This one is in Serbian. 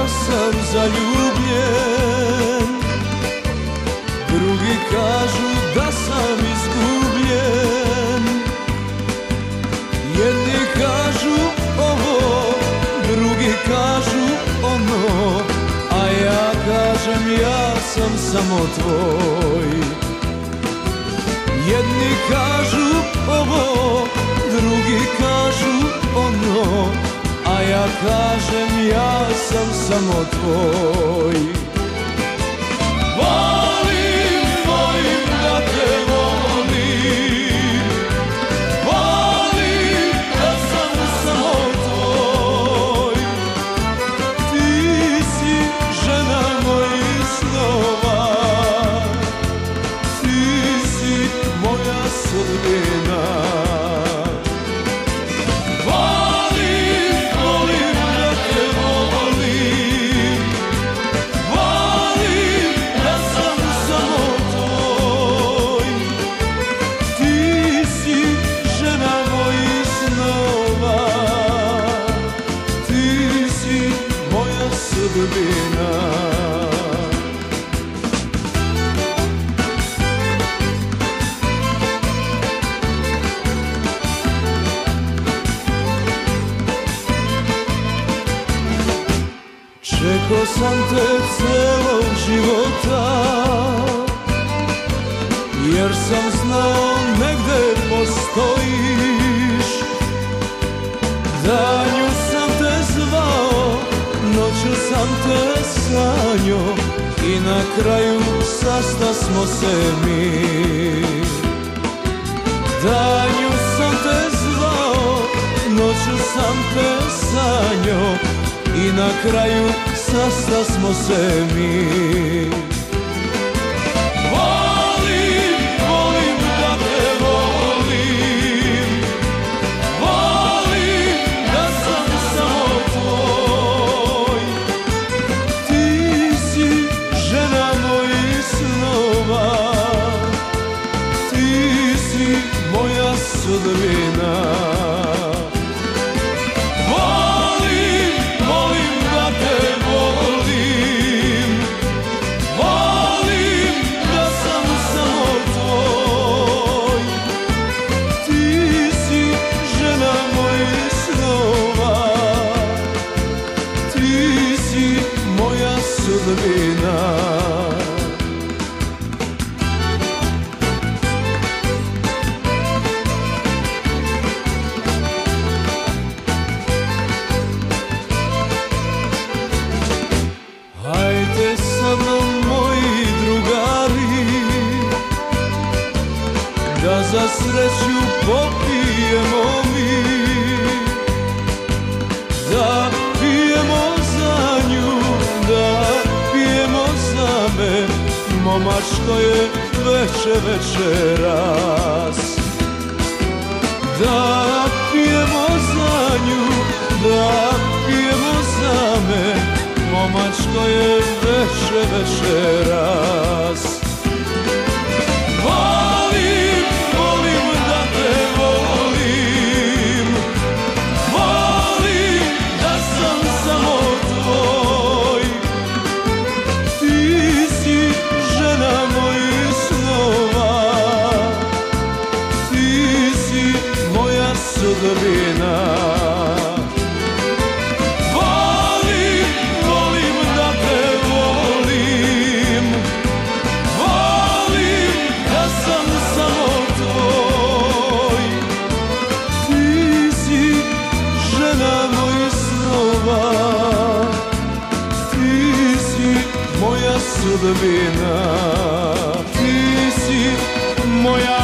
da sam zaljubljen, drugi kažu da sam izgubljen. Jedni kažu ovo, drugi kažu ono, a ja kažem ja sam samo tvoj. Jedni kažu ovo, drugi kažu ono, a ja kažem ja sam samo tvoj. Volim, volim da te volim, volim da sam samo tvoj. Ti si žena mojih snova, ti si moja sudbina. Čekao sam te celog života, jer sam znao negde postojiš. Danju sam te zvao, noću sam te sanjao i na kraju sastasmo se mi. Danju sam te zvao, noću sam te sanjao i na kraju sastasmo se mi. Volim, volim da te volim, volim da sam samo tvoj. Ti si žena mojih snova, ti si moja sudbina. Hajde sa mnom moji drugari, da za sreću popijemo mi, da pijemo za nju, da pijemo za me, momačko je večeras. Da pijemo za nju, da pijemo za me, momačko je večeras. Volim, volim da te volim, volim da sam samo tvoj. Ti si žena mojih snova, ti si moja sudbina. Moja sudbina, ti si moja